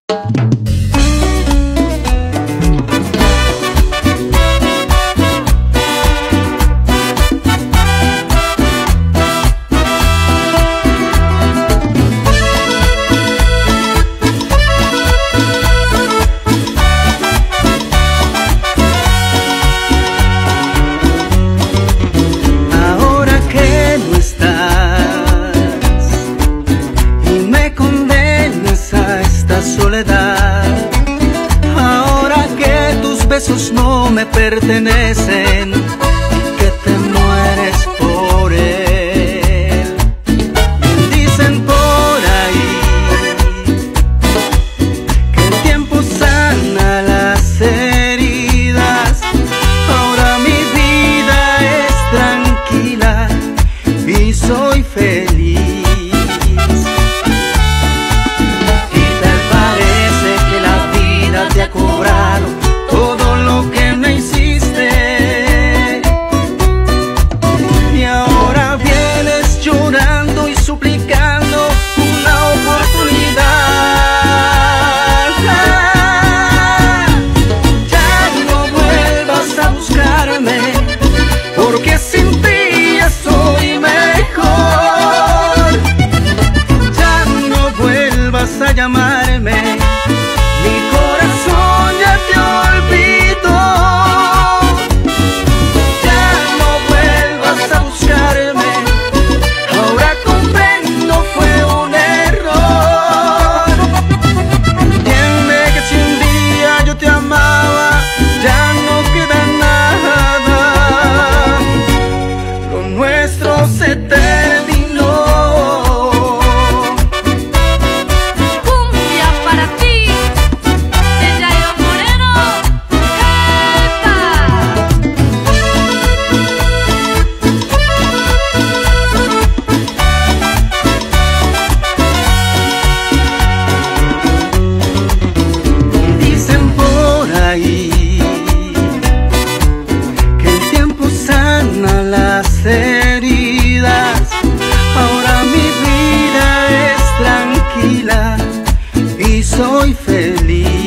Ahora que tus besos no me pertenecen, que te mueres por él. Dicen por ahí que el tiempo sana las heridas. Ahora mi vida es tranquila y soy feliz. Te ha cobrado todo lo que me hiciste, y ahora vienes llorando y suplicando una oportunidad. Ya no vuelvas a buscarme, porque sin ti ya soy mejor. Ya no vuelvas a llamarme, mi corazón ya te olvidó. Ya no vuelvas a buscarme, ahora comprendo fue un error. Entiende que si un día yo te amaba, ya no queda nada. Lo nuestro se terminó. Que el tiempo sana las heridas. Ahora mi vida es tranquila y soy feliz.